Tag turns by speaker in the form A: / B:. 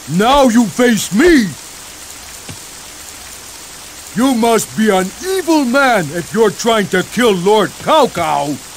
A: Now you face me! You must be an evil man if you're trying to kill Lord Cow Cow!